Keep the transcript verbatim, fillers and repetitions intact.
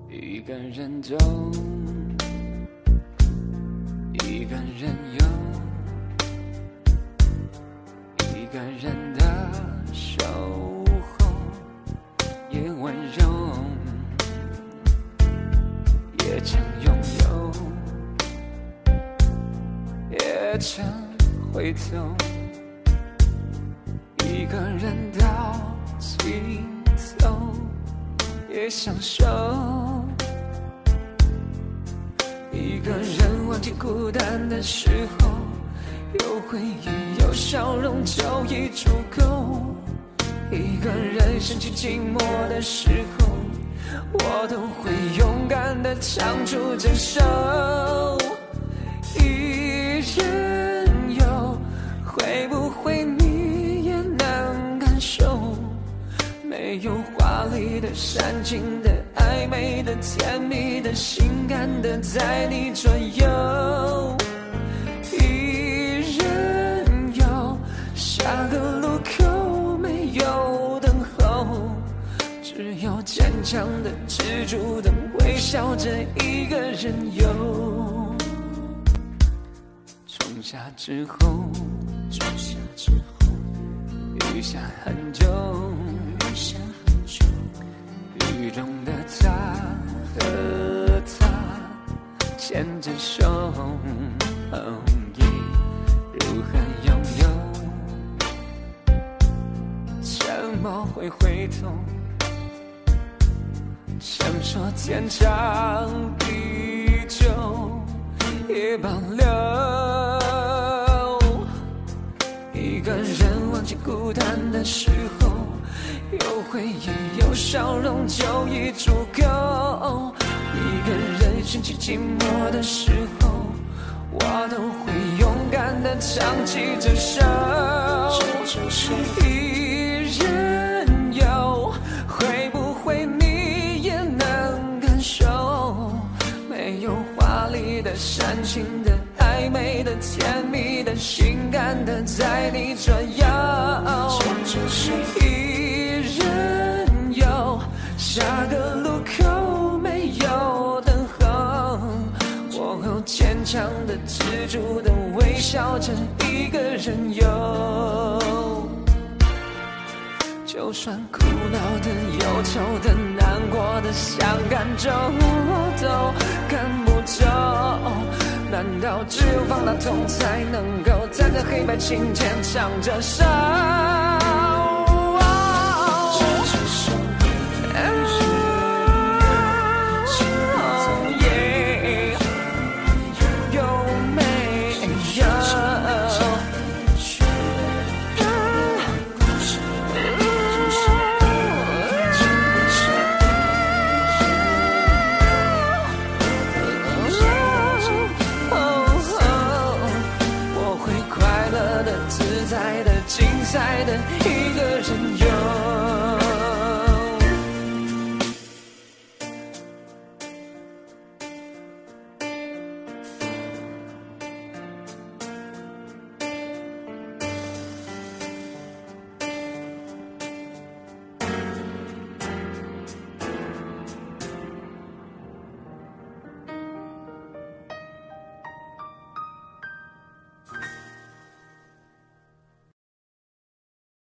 一个人走，一个人游，一个人的守候也温柔，也曾拥有，也曾回头，一个人到尽头也享受，一个人忘记孤单的时候，有回忆有笑容就已足够，一个人深陷寂寞的时候，我都会勇敢地唱出这首。一人游，会不会你也能感受，没有华丽的煽情的暧昧的甜蜜的性感的在你左右。一人游，下个路口没有等候，只有坚强的执着的微笑着一个人游。仲夏之后，仲夏之后，雨下很久，雨下很久，雨中的他和他牵着手，哦耶，如何拥有？怎么会回头？想说天长地久也保留，一个人忘记孤单的时候，有回忆有笑容就已足够，一个人深陷寂寞的时候，我都会勇敢地唱起这首。一人游，会不会你也能感受，没有华丽的煽情的暧昧的甜蜜的性感的在你左右。一人游，下个路口没有等候，我坚强的执着的微笑着一个人游。就算苦恼的忧愁的难过的想赶走都赶不走，难道只有放大痛才能够站在黑白琴前唱这首？